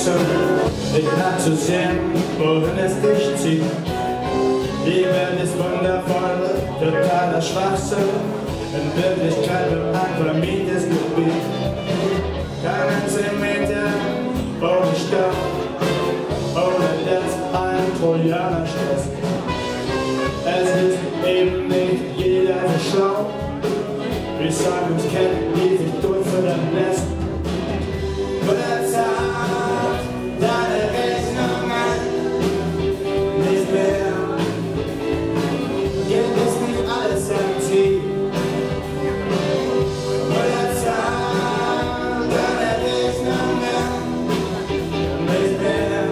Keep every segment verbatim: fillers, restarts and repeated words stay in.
wachsen, ich kann zu sehen, wohin es dich zieht. Die Welt ist wundervoll, totaler Schwachsinn, in Wirklichkeit wird ein vermietetes Gebiet. Keinen Zentimeter ohne Stoff, ohne dass ein Trojaner stürzt. Es ist eben nicht jeder so schlau, wie Simons-Ketten, die sich durchfüttern lässt. Oder zahlt deine Rechnungen nicht mehr, gibt es nicht alles am Ziel. Oder zahlt deine Rechnungen nicht mehr.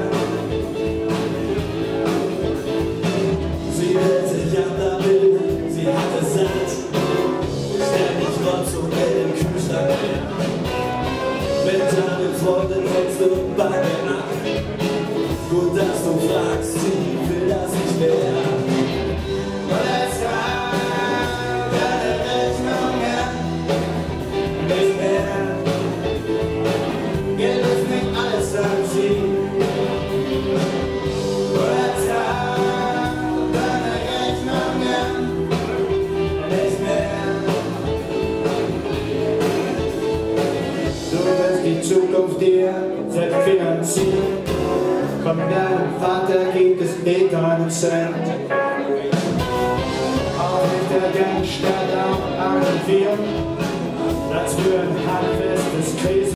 Sie will sich abbilden, sie hat es satt, ständig Rotz und Geld im Kühlschrank leer. Mit deinen Freunden hältst du bei mir ab. Gut, dass du fragst, sie will das nicht mehr. Und es zahlt deine Rechnungen nicht mehr. Geld ist nicht alles am Ziel. Und es zahlt deine Rechnungen nicht mehr. Du wirst die Zukunft dir selbst finanzieren. Von deinem Vater gibt es eh keinen Cent. Auch nicht der Gangster da an den Vieren, das für ein handfestes Krisen.